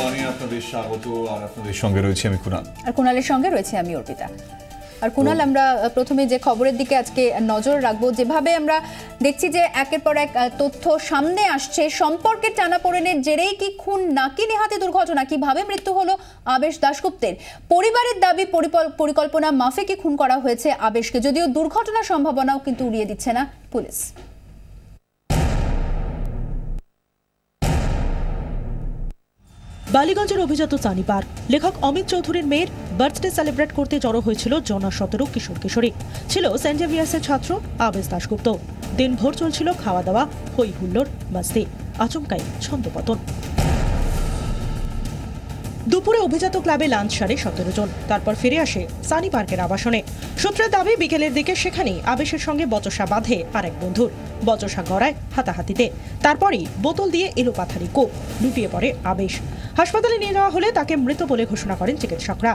Morning আপনাদের স্বাগত। আর আপনাদের সঙ্গে রয়েছে আমি কুনাল, আর কুনালের সঙ্গে রয়েছে আমি অর্পিতা। আর কুনাল, আমরা প্রথমে যে খবরের দিকে আজকে নজর রাখবো, যেভাবে আমরা দেখছি যে একের পর এক তথ্য সামনে আসছে, সম্পর্কের টানাপোড়েনের জেরেই কি খুন নাকি নেহাতি দুর্ঘটনা, কিভাবে মৃত্যু হলো আবেশ দাশগুপ্তের। পরিবারের দাবি পরিকল্পনা মাফিকই খুন করা হয়েছে আবেশকে, যদিও দুর্ঘটনার সম্ভাবনাও কিন্তু উড়িয়ে দিচ্ছে না পুলিশ। বালিগঞ্জের অভিজাত চানি পার্ক, লেখক অমিত চৌধুরীর মেয়ের বার্থডে সেলিব্রেট করতে জড়ো হয়েছিল জনা 17 কিশোর কিশোরী। ছিল সেন্ট জেভিয়ার্সের ছাত্র আবেশ দাশগুপ্ত। দিনভর চলছিল খাওয়া দাওয়া, হই হুল্লোড়, মাস্তি, আচমকাই ছন্দপতন। দুপুরে অভিজাত ক্লাবে লাঞ্চ সারে 17 জন, তারপর ফিরে আসে সানি পার্কের আবাসনে। সূত্রের দাবি বিকেলের দিকে সেখানেই আবেশের সঙ্গে বচসা বাঁধে আরেক বন্ধুর। বচসা গড়ায় হাতাহাতিতে, তারপরই বোতল দিয়ে এলোপাথারি কোপ, লুটিয়ে পড়ে আবেশ। হাসপাতালে নিয়ে যাওয়া হলে তাকে মৃত বলে ঘোষণা করেন চিকিৎসকরা।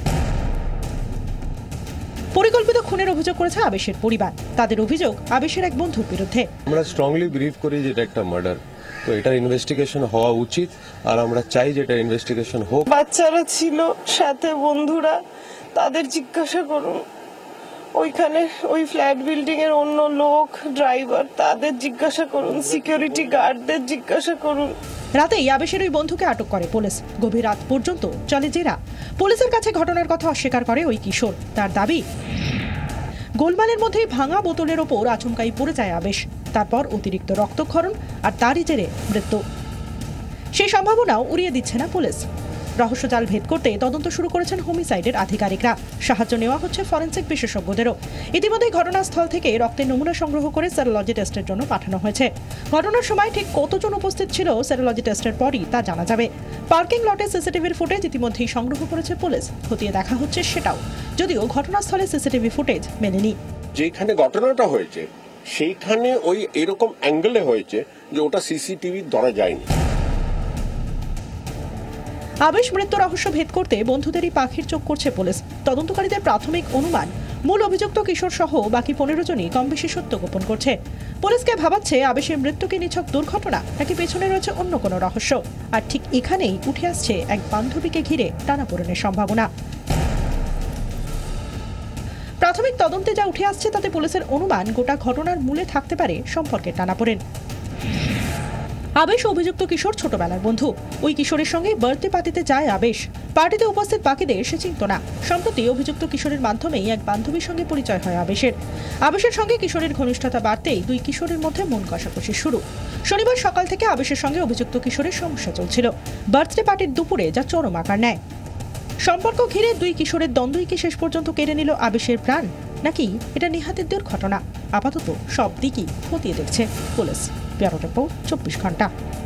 পরিকল্পিত খুনের অভিযোগ করেছে আবেশের পরিবার। তাদের অভিযোগ আবেশের এক বন্ধুর বিরুদ্ধে। আমরা স্ট্রংলি বিলিভ করি যে এটা একটা মার্ডার, তো এটার ইনভেস্টিগেশন হওয়া উচিত, আর আমরা চাই যে এটা ইনভেস্টিগেশন হোক। বাচ্চারা ছিল সাথে, বন্ধুরা, তাদের জিজ্ঞাসা করুন। ওইখানে ওই ফ্ল্যাট বিল্ডিং এর অন্য লোক, ড্রাইভার, তাদের জিজ্ঞাসা করুন। সিকিউরিটি গার্ডদের জিজ্ঞাসা করুন। রাতেই আবেশের ওই বন্ধুকে আটক করে পুলিশ। গভীর রাত পর্যন্ত চলে জেরা। পুলিশের কাছে ঘটনার কথা অস্বীকার করে ওই কিশোর। তার দাবি, গোলমালের মধ্যেই ভাঙা বোতলের ওপর আচমকাই পড়ে যায় আবেশ, তারপর অতিরিক্ত রক্তক্ষরণ আর তারই জেরে মৃত্যু। সেই সম্ভাবনাও উড়িয়ে দিচ্ছে না পুলিশ। রহস্যজাল ভেদ করতে তদন্ত শুরু করেছেন হোমিসাইডের আধিকারিকরা। সাহায্য নেওয়া হচ্ছে ফরেনসিক বিশেষজ্ঞদেরও। ইতিমধ্যে ঘটনাস্থল থেকে রক্তের নমুনা সংগ্রহ করে সেরোলজি টেস্টের জন্য পাঠানো হয়েছে। ঘটনার সময় ঠিক কতজন উপস্থিত ছিল সেরোলজি টেস্টের পরই তা জানা যাবে। পার্কিং লটে সিসিটিভির ফুটেজ ইতিমধ্যেই সংগ্রহ করেছে পুলিশ। খতিয়ে দেখা হচ্ছে সেটাও, যদিও ঘটনাস্থলে সিসিটিভি ফুটেজ মেলেনি। যেখানে ঘটনাটা হয়েছে সেইখানে ওই এরকম অ্যাঙ্গেলে হয়েছে যে ওটা সিসিটিভি ধরা যায়নি। আবেশ মৃত্যু রহস্য ভেদ করতে বন্ধুদেরই পাখির চোখ করছে পুলিশ। তদন্তকারীদের প্রাথমিক অনুমান, মূল অভিযুক্ত কিশোর সহ বাকি 15 জনই কম বেশি সত্য গোপন করছে। পুলিশকে ভাবাচ্ছে আবেশের মৃত্যু কি নিছক দুর্ঘটনা, নাকি পেছনে রয়েছে অন্য কোনো রহস্য। আর ঠিক এখানেই উঠে আসছে এক বান্ধবীকে ঘিরে টানাপোড়েনের সম্ভাবনা। প্রাথমিক তদন্তে যা উঠে আসছে তাতে পুলিশের অনুমান, গোটা ঘটনার মূলে থাকতে পারে সম্পর্কের টানাপোড়েন। আবেশ অভিযুক্ত কিশোর ছোটবেলার বন্ধু। ওই কিশোরের সঙ্গে বার্থডে পার্টিতে যায় আবেশ। পার্টিতে উপস্থিত বাকিদের সে চিনত না। সম্প্রতি অভিযুক্ত কিশোরের মাধ্যমেই এক বান্ধবীর সঙ্গে পরিচয় হয় আবেশের। আবেশের সঙ্গে কিশোরের ঘনিষ্ঠতা বাড়তেই দুই কিশোরের মধ্যে মন কষাকষি শুরু। শনিবার সকাল থেকে আবেশের সঙ্গে অভিযুক্ত কিশোরের সমস্যা চলছিল। বার্থডে পার্টির দুপুরে যা চরম আকার নেয়। সম্পর্ক ঘিরে দুই কিশোরের দ্বন্দ্বই কি শেষ পর্যন্ত কেড়ে নিল আবেশের প্রাণ, নাকি এটা নেহাতি দুর্ঘটনা? আপাতত সব দিকই খতিয়ে দেখছে পুলিশ। ব্যুরো রিপোর্ট, 24 ঘন্টা।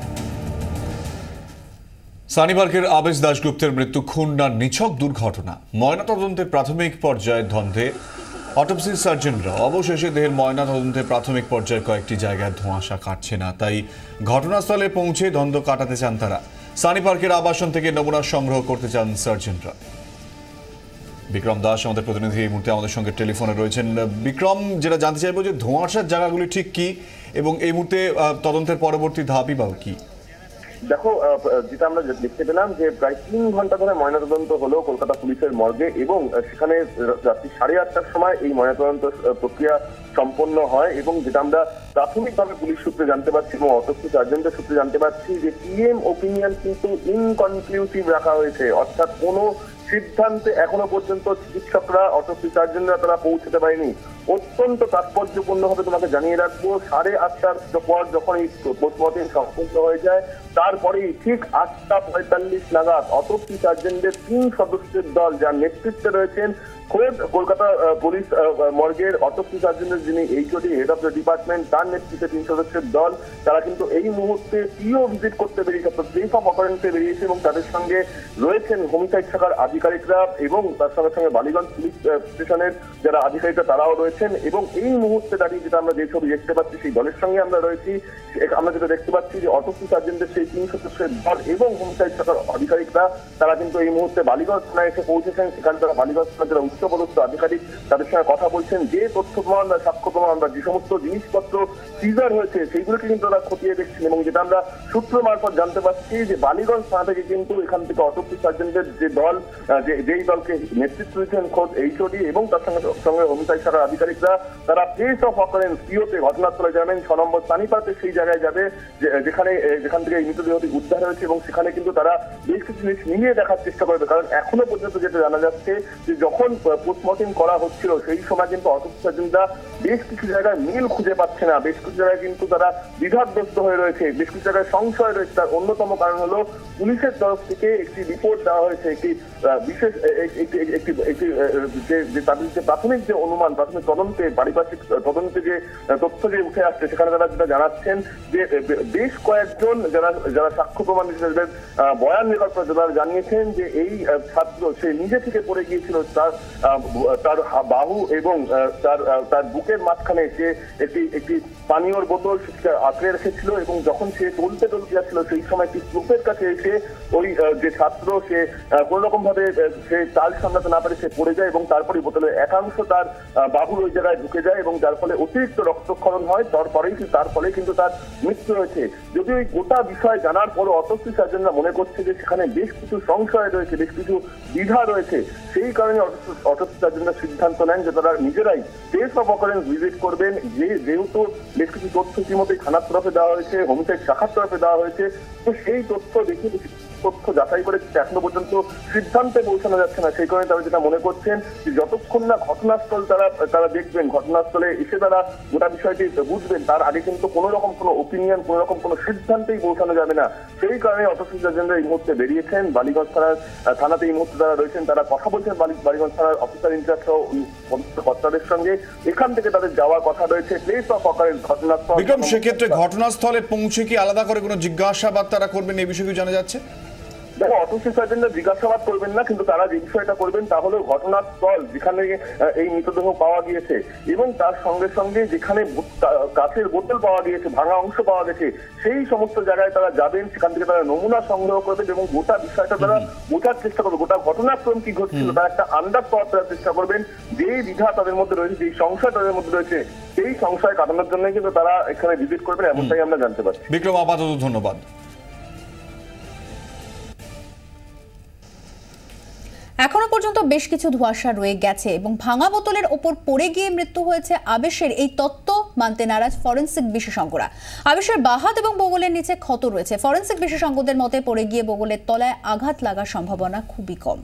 সানি পার্কের আবেশ দাশগুপ্তের মৃত্যু খুন না নিছক দুর্ঘটনা, ময়নাতদন্তের প্রাথমিক পর্যায়ের ধন্দে অটোপসি সার্জনরা। অবশেষে দেহের ময়নাতদন্তের প্রাথমিক পর্যায়ের কয়েকটি জায়গায় ধোঁয়াশা কাটছে না, তাই ঘটনাস্থলে পৌঁছে দ্বন্দ্ব কাটাতে চান তারা। সানি পার্কের আবাসন থেকে নমুনা সংগ্রহ করতে চান সার্জনরা। বিক্রম দাস আমাদের প্রতিনিধি এই মুহূর্তে আমাদের সঙ্গে টেলিফোনে রয়েছেন। বিক্রম, যেটা জানতে চাইবো যে ধোঁয়াশার জায়গাগুলি ঠিক কি, এবং এই মুহূর্তে তদন্তের পরবর্তী ধাপই বা কি? দেখো, যেটা আমরা দেখতে পেলাম যে প্রায় 3 ঘন্টা ধরে ময়নাতদন্ত হলো কলকাতা পুলিশের মর্গে, এবং সেখানে রাত্রি 8:30টার সময় এই ময়নাতদন্ত প্রক্রিয়া সম্পন্ন হয়। এবং যেটা আমরা প্রাথমিকভাবে পুলিশ সূত্রে জানতে পারছি এবং অটোপসি সার্জনদের সূত্রে জানতে পারছি যে পিএম ওপিনিয়ন কিন্তু ইনকনক্লুসিভ রাখা হয়েছে, অর্থাৎ কোনো সিদ্ধান্তে এখনো পর্যন্ত চিকিৎসকরা, অটোপসি সার্জনরা তারা পৌঁছতে পারেনি। অত্যন্ত তাৎপর্যপূর্ণভাবে তোমাকে জানিয়ে রাখবো, 8:30টার পর যখন এই পোস্টমর্টম সম্পূর্ণ হয়ে যায়, তারপরেই ঠিক 8:45 নাগাদ অটোপসি সার্জনদের 3 সদস্যের দল, যার নেতৃত্বে রয়েছেন খোদ কলকাতা পুলিশ মর্গের অটোপসি সার্জনের যিনি HOD, head of the department, তার নেতৃত্বে 3 সদস্যের দল, তারা কিন্তু এই মুহূর্তে পিও ভিজিট করতে বেরিয়েছে, প্লেস অফ অকারেন্সে বেরিয়েছে, এবং তাদের সঙ্গে রয়েছেন হোমিসাইড শাখার আধিকারিকরা এবং তার সঙ্গে সঙ্গে বালিগঞ্জ পুলিশ স্টেশনের যারা আধিকারিকরা তারাও রয়েছেন। এবং এই মুহূর্তে দাঁড়িয়ে যেটা আমরা যে ছবি দেখতে পাচ্ছি সেই দলের সঙ্গে আমরা রয়েছি। আমরা যেটা দেখতে পাচ্ছি যে অটোপসি সার্জেন্টদের সেই 3 সদস্যের দল এবং হোমসাইড শাখার আধিকারিকরা তারা কিন্তু এই মুহূর্তে বালিগঞ্জ থানায় এসে পৌঁছেছেন। সেখানে তারা বালিগঞ্জ থানার যারা উচ্চপদস্থ আধিকারিক তাদের সঙ্গে কথা বলছেন। যে তথ্য প্রমাণ বা সাক্ষ্য প্রমাণ বা যে সমস্ত জিনিসপত্র সিজার হয়েছে সেইগুলোকে কিন্তু তারা খতিয়ে দেখছেন। এবং যেটা আমরা সূত্র মারফত জানতে পারছি যে বালিগঞ্জ থানা থেকে কিন্তু এখান থেকে অটোপসি সার্জেন্টদের যে দল যেই দলকে নেতৃত্ব দিচ্ছেন খোদ এইচওডি এবং তার সঙ্গে সঙ্গে হোমসাইড শাখার আধিকারিকরা তারা প্লেস অফ অকারেন্স পিওতে ঘটনাস্থলে যাবেন। 6 নম্বর পানিপাতে সেই জায়গায় যাবে যেখান থেকে এই মৃতদেহটি উদ্ধার হয়েছে এবং সেখানে কিন্তু তারা বেশ কিছু জিনিস মিলিয়ে দেখার চেষ্টা করবে। কারণ এখনো পর্যন্ত যেটা জানা যাচ্ছে যে যখন পোস্টমর্টম করা হচ্ছিল সেই সময় কিন্তু অটোপসি সার্জেন্টরা বেশ কিছু জায়গায় মিল খুঁজে পাচ্ছে না, বেশ কিছু জায়গায় কিন্তু তারা দ্বিধাগ্রস্ত হয়ে রয়েছে, বেশ কিছু জায়গায় সংশয় রয়েছে। তার অন্যতম কারণ হলো পুলিশের তরফ থেকে একটি রিপোর্ট দেওয়া হয়েছে, একটি বিশেষ তাদের যে প্রাথমিক যে অনুমান, প্রাথমিক তদন্তে পারিপার্শ্বিক তদন্তে যে তথ্য যে উঠে আসছে সেখানে তারা যেটা জানাচ্ছেন যে বেশ কয়েকজন যারা সাক্ষ্য প্রমাণ হিসেবে বয়ান রেকর্ড করে তারা জানিয়েছেন যে এই ছাত্র সে নিজে থেকে পড়ে গিয়েছিল, তার বাহু এবং তার বুকের মাঝখানে সে একটি পানীয়র বোতল আঁকড়ে রেখেছিল এবং যখন সে টলতে যাচ্ছিল সেই সময় একটি স্লুপের কাছে এসে ওই যে ছাত্র সে কোন রকম ভাবে সে তাল সামলাতে না পারে সে পড়ে যায় এবং তারপরে বোতলের একাংশ তার বাহুর ওই জায়গায় ঢুকে যায় এবং যার ফলে অতিরিক্ত রক্তক্ষরণ হয়। তার ফলে কিন্তু তার মৃত্যু হয়েছে। যদি ওই গোটা বিষয় জানার পরও অটোপসি সার্জনরা মনে করছে যে সেখানে বেশ কিছু সংশয় রয়েছে, বেশ কিছু দ্বিধা রয়েছে, সেই কারণে অটোপসি সার্জনরা সিদ্ধান্ত নেন যে তারা নিজেরাই প্লেস অফ অকারেন্স ভিজিট করবেন। যেহেতু বেশ কিছু তথ্য ইতিমধ্যে থানার তরফে দেওয়া হয়েছে, হোমসাইড শাখার তরফে দেওয়া হয়েছে, তো সেই তথ্য দেখে তথ্য যাচাই করে এখনো পর্যন্ত সিদ্ধান্তে পৌঁছানো যাচ্ছে না। সেই কারণে তারা যেটা মনে করছেন যে যতক্ষণ না ঘটনাস্থল তারা দেখবেন, ঘটনাস্থলে এসে তারা গোটা বিষয়টি বুঝবেন, তার আগে কিন্তু কোনো রকম কোনো ওপিনিয়ন, কোনো রকম কোনো সিদ্ধান্তেই পৌঁছানো যাবে না। সেই কারণে অটোপসি সার্জনরা এই মুহূর্তে বেরিয়েছেন। বালিগঞ্জ থানাতে এই মুহূর্তে যারা রয়েছেন তারা কথা বলছেন বালিগঞ্জ থানার অফিসার ইনচার্জ সহ কর্তাদের সঙ্গে। এখান থেকে তাদের যাওয়ার কথা রয়েছে প্লেস অফ অকারেন্স ঘটনাস্থল। বিক্রম, সেক্ষেত্রে ঘটনাস্থলে পৌঁছে কি আলাদা করে কোনো জিজ্ঞাসাবাদ তারা করবেন এই বিষয়ে জানা যাচ্ছে? দেখো, অটোপসি সার্জনরা জিজ্ঞাসাবাদ করবেন না, কিন্তু তারা যে বিষয়টা করবেন তা হলো ঘটনাস্থল যেখানে এই মৃতদেহ পাওয়া গিয়েছে এবং তার সঙ্গে সঙ্গে যেখানে কাঁচের বোতল পাওয়া গিয়েছে, ভাঙা অংশ পাওয়া গেছে, সেই সমস্ত জায়গায় তারা যাবেন। সেখান থেকে তারা নমুনা সংগ্রহ করবেন এবং গোটা বিষয়টা তারা বোঝার চেষ্টা করবেন, গোটা ঘটনাক্রম কি ঘটছিল তারা একটা আন্দাজ পাওয়ার চেষ্টা করবেন। যেই দ্বিধা তাদের মধ্যে রয়েছে, যেই সংশয় তাদের মধ্যে রয়েছে, সেই সংশয় কাটানোর জন্য কিন্তু তারা এখানে ভিজিট করবেন, এমনটাই আমরা জানতে পারছি। বিক্রম, আপাতত ধন্যবাদ। এখনো পর্যন্ত বেশ কিছু ধোঁয়াশা রয়ে গেছে এবং ভাঙা বোতলের ওপর পড়ে গিয়ে মৃত্যু হয়েছে আবেশের এই তত্ত্ব মানতে নারাজ ফরেনসিক বিশেষজ্ঞরা। আবেশের বাহাত এবং বগলের নিচে ক্ষত রয়েছে। ফরেনসিক বিশেষজ্ঞদের মতে পড়ে গিয়ে বগলের তলায় আঘাত লাগার সম্ভাবনা খুবই কম।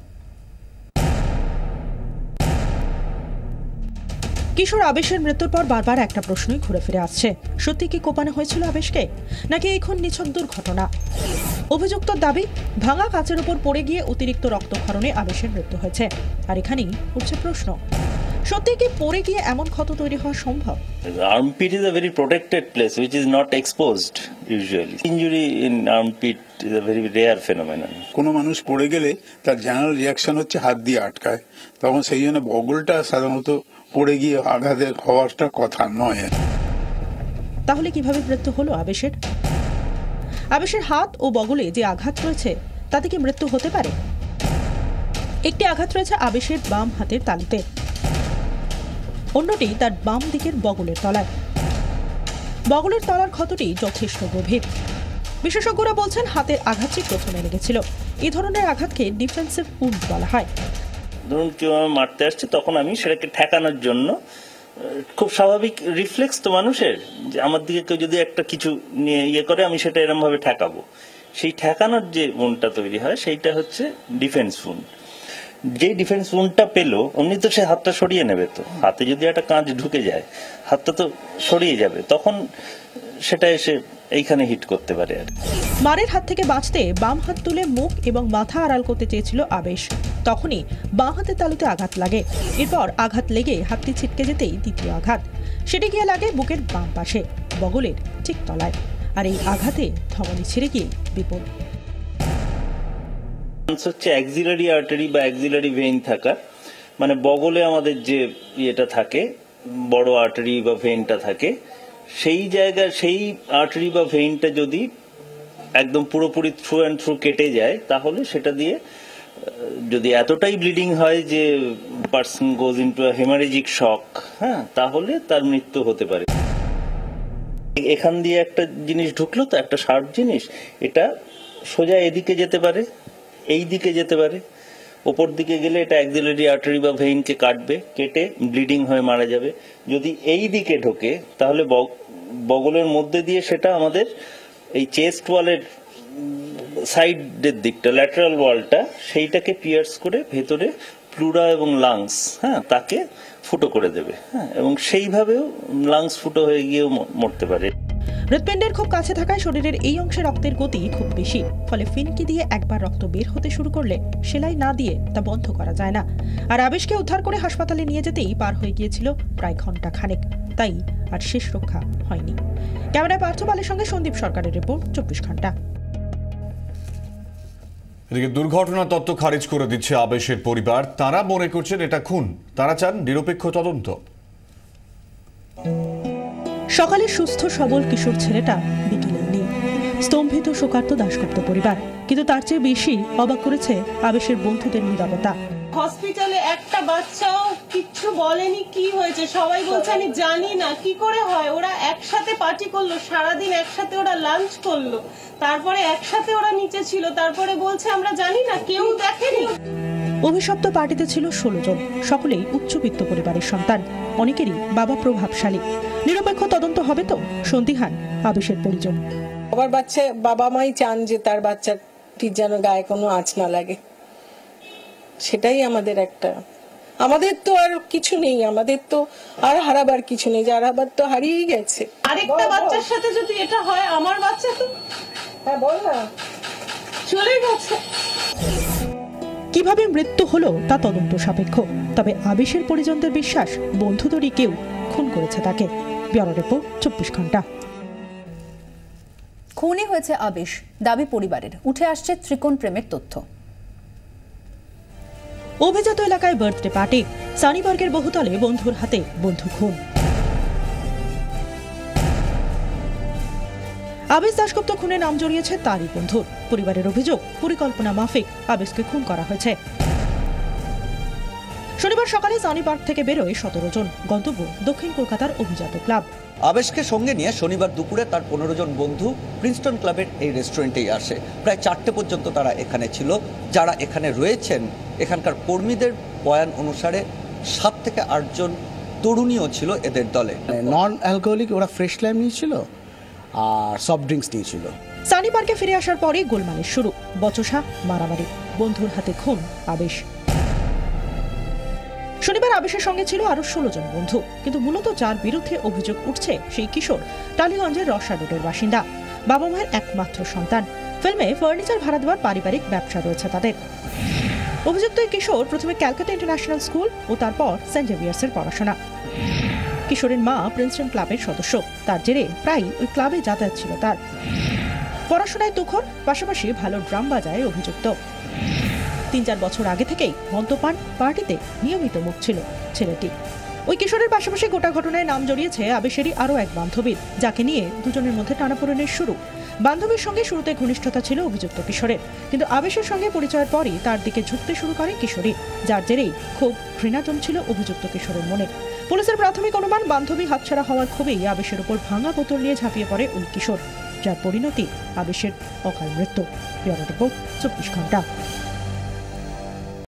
কিশোর আবেশের মৃত্যুর পর বারবার একটা প্রশ্নই ঘুরে ফিরে আসছে, সত্যি কি কোপানো হয়েছিল আবেশকে নাকি এখন নিছক দুর্ঘটনা? অভিযুক্তর দাবি ভাঙা কাচের উপর পড়ে গিয়ে অতিরিক্ত রক্তক্ষরণে আবেশের মৃত্যু হয়েছে। আর এখানেই উঠছে প্রশ্ন, সত্যি কি পড়ে গিয়ে এমন ক্ষত তৈরি হওয়া সম্ভব? Armpit is a very protected place which is not exposed usually. Injury in armpit is a very rare phenomenon. কোনো মানুষ পড়ে গেলে তার জেনারেল রিয়াকশন হচ্ছে হাত দিয়ে আটকায়, তখন সেই জন্য বগলটা সাধারণত পড়ে গিয়ে আঘাতে হওয়াটা কথা নয়। তাহলে কিভাবে মৃত্যু হলো আবেশের? আবেশের হাত ও বগলে যে আঘাত রয়েছে তাতে কি মৃত্যু হতে পারে? একটি আঘাত রয়েছে আবেশের বাম হাতের তালুতে, অন্যটি তার বাম দিকের বগলের তলায়। বগলের তলার ক্ষতটি যথেষ্ট গভীর। বিশেষজ্ঞরা বলছেন হাতের আঘাতটি প্রথমে লেগেছিল। এই ধরনের আঘাতকে ডিফেন্সিভ উন্ড বলা হয়। ধরুন কেউ আমি মারতে আসছে, তখন আমি সেটাকে ঠেকানোর জন্য, খুব স্বাভাবিক রিফ্লেক্স তো মানুষের, যে আমার দিকে কেউ যদি একটা কিছু নিয়ে ইয়ে করে আমি সেটা এরকম ভাবে ঠেকাবো, সেই ঠেকানোর যে উন্ডটা তৈরি হয় সেইটা হচ্ছে ডিফেন্স উন্ড। যে ডিফেন্স উন্ডটা পেলো অমনি তো সে হাতটা সরিয়ে নেবে, তো হাতে যদি একটা কাঁচ ঢুকে যায় হাতটা তো সরিয়ে যাবে, তখন সেটা এসে এইখানে হিট করতে পারে। আর মারের হাত থেকে বাঁচতে বাম হাত তুলে মুখ এবং মাথা আড়াল করতে চেয়েছিল আবেশ, তখনই বাঁ হাতের তালুতে আঘাত লাগে। এরপর আঘাত লেগে হাতটি ছিটকে যেতেই দ্বিতীয় আঘাত, সেটি গিয়ে লাগে বুকের বাম পাশে, বগলের ঠিক তলায়। আর এই আঘাতে ধমনী ছিঁড়ে গিয়ে বিপদ। হচ্ছে অ্যাক্সিলারি আর্টারি বা অ্যাক্সিলারি ভেইন থাকা, মানে বগলে আমাদের যে ইয়েটা থাকে, বড় আর্টারি বা ভেইনটা থাকে, সেই জায়গায় সেই আর্টারি বা ভেইনটা যদি একদম পুরোপুরি থ্রু অ্যান্ড থ্রু কেটে যায়, তাহলে সেটা দিয়ে যদি এতটাই ব্লিডিং হয় যে person goes into a haemorrhagic shock, হ্যাঁ, তাহলে তার মৃত্যু হতে পারে। এখান দিয়ে একটা জিনিস ঢুকলো, তো একটা শার্প জিনিস, এটা সোজা এদিকে যেতে পারে, এই দিকে যেতে পারে, ওপর দিকে গেলে এটা অ্যাক্সিলারি আর্টারি বা ভেইনকে কাটবে, কেটে ব্লিডিং হয়ে মারা যাবে। যদি এই দিকে ঢোকে তাহলে বগলের মধ্যে দিয়ে সেটা আমাদের এই চেস্ট ওয়ালের সাইডের দিকটা, ল্যাটারাল ওয়ালটা, সেইটাকে পিয়ার্স করে ভেতরে প্লুরা এবং লাংস, হ্যাঁ, তাকে ফুটো করে দেবে, হ্যাঁ, এবং সেইভাবেও লাংস ফুটো হয়ে গিয়েও মরতে পারে। হৃৎপিণ্ডের খুব কাছে থাকায় শরীরের এই অংশে রক্তের গতি খুব বেশি, ফলে ফিনকি দিয়ে একবার রক্ত বের হতে শুরু করলে সেলাই না দিয়ে তা বন্ধ করা যায় না। আর আবেশকে উদ্ধার করে হাসপাতালে নিয়ে যেতেই পার হয়ে গিয়েছিল প্রায় ঘন্টা খানেক, তাই আর শেষ রক্ষা হয়নি। ক্যামেরায় পার্থ পালের সঙ্গে সন্দীপ সরকারের রিপোর্ট, 24 ঘন্টা। এদিকে দুর্ঘটনা তত্ত্ব খারিজ করে দিচ্ছে আবেশের পরিবার। তারা মনে করছেন এটা খুন, তারা চান নিরপেক্ষ তদন্ত। সকালে সুস্থ সবল কিশোর ছেলেটা বিকেলে নেই। স্তম্ভিত শোকার্ত দাশগুপ্ত পরিবার, কিন্তু তার চেয়ে বেশি অবাক করেছে আবেশের বন্ধুদের নীরবতা। হসপিটালে একটা বাচ্চাও কিচ্ছু বলেনি কি হয়েছে, সবাই বলছে আমি জানি না কি করে হয়। ওরা একসাথে পার্টি করলো, সারাদিন একসাথে ওরা লাঞ্চ করলো, তারপরে একসাথে ওরা নিচে ছিল, তারপরে বলছে আমরা জানি না, কেউ দেখেনি। অভিশপ্ত পার্টিতে ছিল 16 জন, সকলেই উচ্চবিত্ত পরিবারের সন্তান, অনেকেরই বাবা প্রভাবশালী। নিরপেক্ষ তদন্ত হবে তো, সন্দিহান আবেশের পরিজন। আবার বাবা মাই চান যে তার বাচ্চাটির যেন গায়ে কোনো আঁচ না লাগে, সেটাই আমাদের একটা। আমাদের তো আর কিছু নেই, আমাদের তো আর হারাবার কিছু নেই, যার হারাবার তো হারিয়েই গেছে। আরেকটা বাচ্চার সাথে যদি এটা হয়, আমার বাচ্চা তো, হ্যাঁ বল না, চলে গেছে। কিভাবে মৃত্যু হলো তা তদন্ত সাপেক্ষ, তবে আবেশের পরিজনদের বিশ্বাস বন্ধুদেরই কেউ খুন করেছে তাকে। ব্যুরো রিপোর্ট, 24 ঘন্টা। খুনই হয়েছে আবেশ, দাবি পরিবারের। উঠে আসছে ত্রিকোণ প্রেমের তথ্য। অভিজাত এলাকায় বার্থডে পার্টি, সানিবার্গের বহুতলে বন্ধুর হাতে বন্ধু খুন। আবেশ দাশগুপ্ত খুনে নাম জড়িয়েছে তারই বন্ধুর। পরিবারের অভিযোগ, পরিকল্পনা মাফিক আবেশকে খুন করা হয়েছে। শনিবার সকালে সানিবার্গ থেকে বেরোয় 17 জন, গন্তব্য দক্ষিণ কলকাতার অভিজাত ক্লাব। আবেশকে সঙ্গে নিয়ে শনিবার দুপুরে তার 15 জন বন্ধু প্রিন্সটন ক্লাবের এই রেস্টুরেন্টেই আসে। প্রায় 4টে পর্যন্ত তারা এখানে ছিল। যারা এখানে রয়েছেন, এখানকার কর্মীদের বয়ান অনুসারে 7 থেকে 8 জন তরুণীও ছিল এদের দলে। নন অ্যালকোহলিক ওরা ফ্রেশ লাইম নিয়েছিল আর সফট ড্রিঙ্কস নিয়েছিল। সানিবার্গে ফিরে আসার পরে গোলমালের শুরু, বচসা, মারামারি, বন্ধুর হাতে খুন আবেশ। শনিবার আবেশের সঙ্গে ছিল আরো 16 জন বন্ধু, কিন্তু মূলত যার বিরুদ্ধে অভিযোগ উঠছে সেই কিশোর টালিগঞ্জের রসা রোডের বাসিন্দা, বাবা মায়ের একমাত্র সন্তান। ফিল্মে ফার্নিচার ভাড়া দেওয়ার পারিবারিক ব্যবসা রয়েছে তাদের। অভিযুক্ত এই কিশোর প্রথমে ক্যালকাটা ইন্টারন্যাশনাল স্কুল ও তারপর সেন্ট জেভিয়ার্সের পড়াশোনা। কিশোরের মা প্রিন্সটন ক্লাবের সদস্য, তার জেরে প্রায় ওই ক্লাবে যাতায়াত ছিল তার। পড়াশোনায় তুখর, পাশাপাশি ভালো ড্রাম বাজায় অভিযুক্ত। 3-4 বছর আগে থেকেই মদ্যপান, পার্টিতে নিয়মিত মুখ ছিল ছেলেটি। ওই কিশোরের পাশাপাশি গোটা ঘটনায় নাম জড়িয়েছে আবেশেরই আরও এক বান্ধবীর, যাকে নিয়ে দুজনের মধ্যে টানাপোড়েনের শুরু। বান্ধবীর সঙ্গে শুরুতে ঘনিষ্ঠতা ছিল অভিযুক্ত কিশোরের, কিন্তু আবেশের সঙ্গে পরিচয়ের পরই তার দিকে ঝুঁকতে শুরু করে কিশোরী, যার জেরেই খুব ঘৃণা জমছিল অভিযুক্ত কিশোরের মনে। পুলিশের প্রাথমিক অনুমান, বান্ধবী হাতছাড়া হওয়ার ক্ষোভেই আবেশের উপর ভাঙা বোতল নিয়ে ঝাঁপিয়ে পড়ে ওই কিশোর, যার পরিণতি আবেশের অকাল মৃত্যু। ব্যুরো রিপোর্ট, 24 ঘন্টা।